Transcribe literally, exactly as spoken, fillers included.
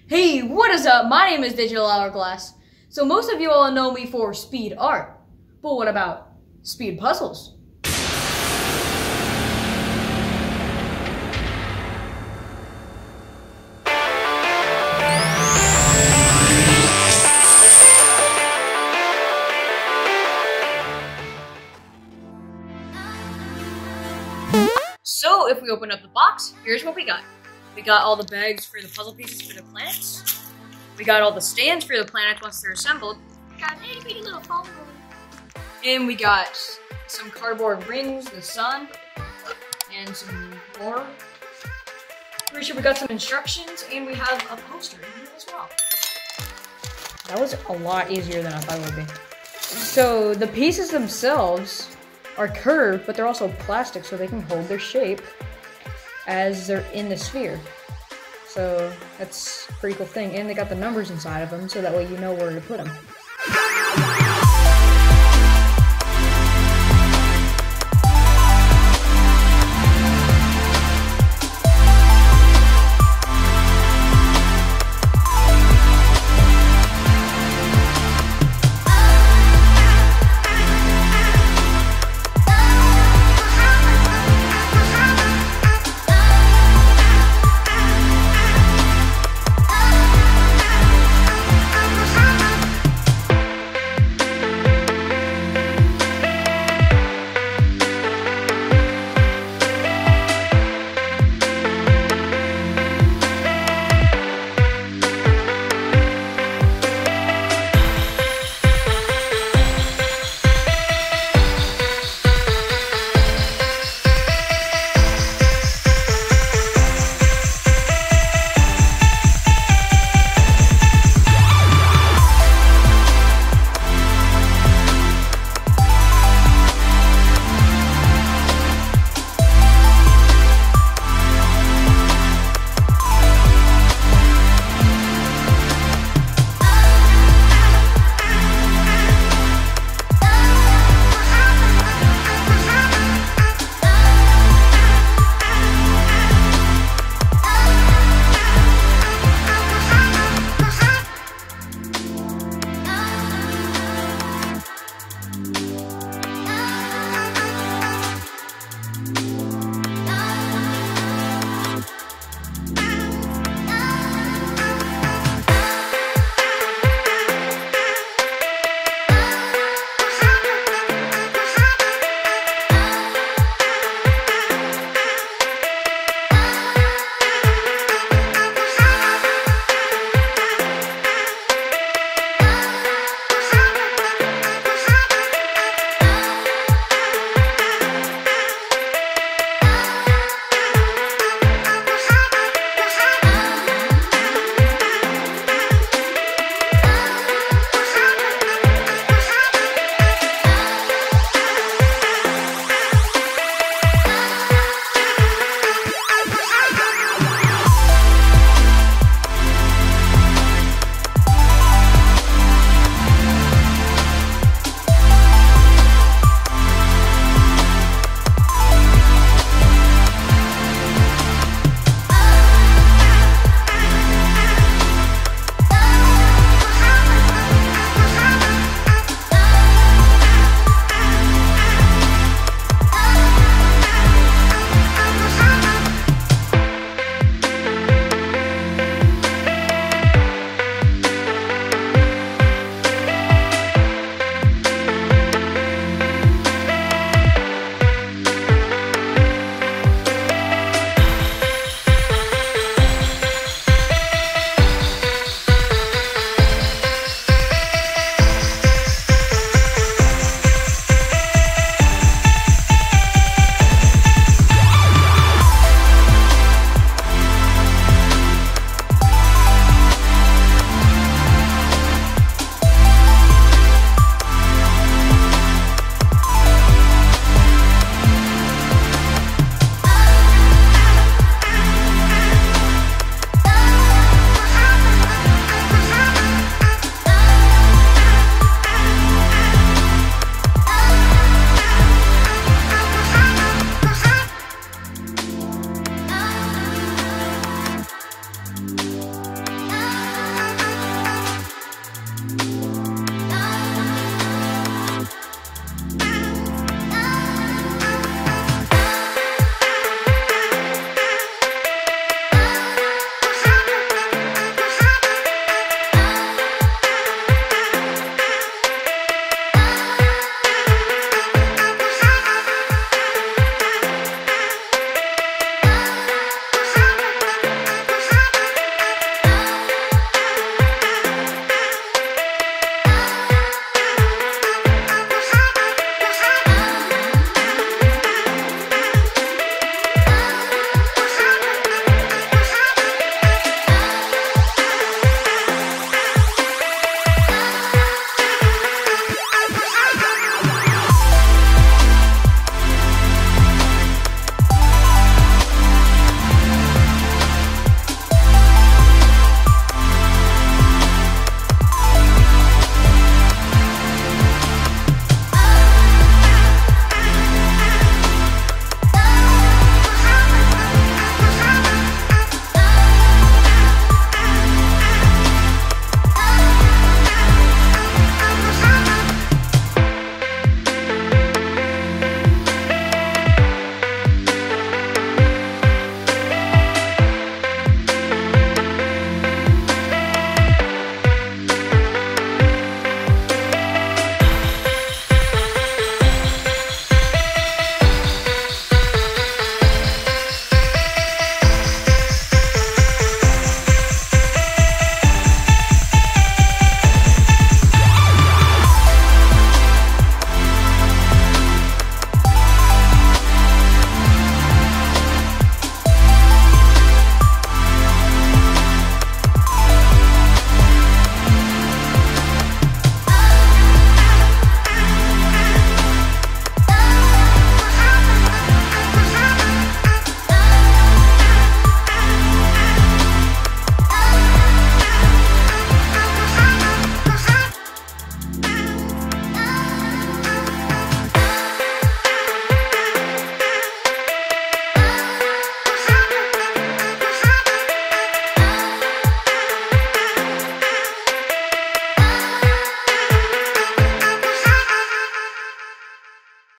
Hey, what is up? My name is Digital Hourglass. So most of you all know me for speed art, but what about speed puzzles? So if we open up the box, here's what we got. We got all the bags for the puzzle pieces for the planets. We got all the stands for the planets once they're assembled. We got an itty bitty little phone booth. And we got some cardboard rings, the sun, and some more. Pretty sure we got some instructions, and we have a poster in here as well. That was a lot easier than I thought it would be. So the pieces themselves are curved, but they're also plastic, so they can hold their shape as they're in the sphere. So that's a pretty cool thing. And they got the numbers inside of them, so that way you know where to put them.